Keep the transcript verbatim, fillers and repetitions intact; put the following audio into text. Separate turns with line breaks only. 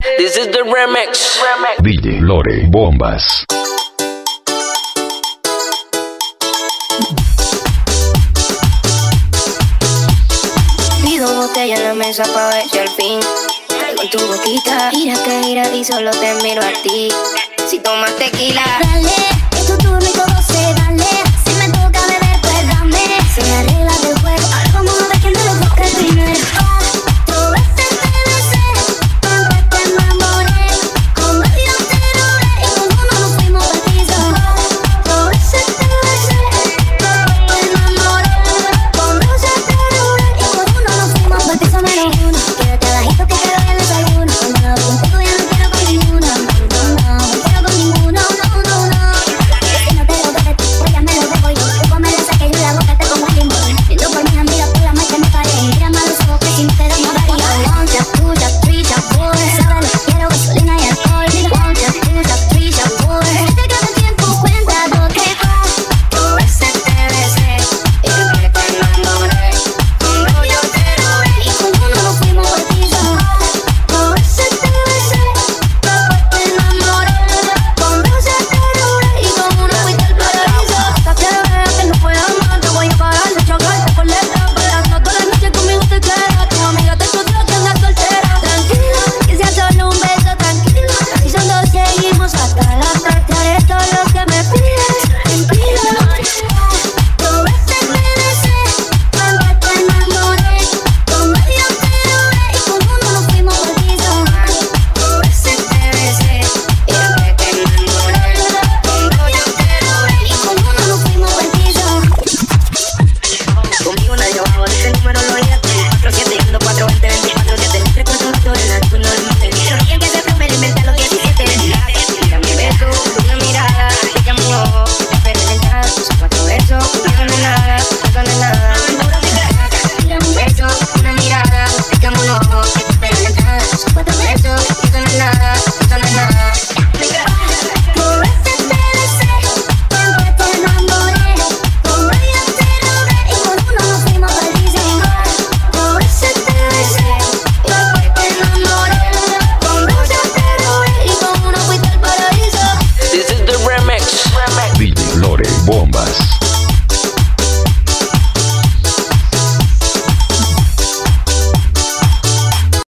This is the remix.
D J Lore Bombas.
Pido botella en la mesa pa' ver si al fin caigo en tu boquita. Gira que gira y solo te miro a ti. Si tomas tequila,
dale, es tu turno y todo se vale. Si me toca beber, pues dame. Se me arregla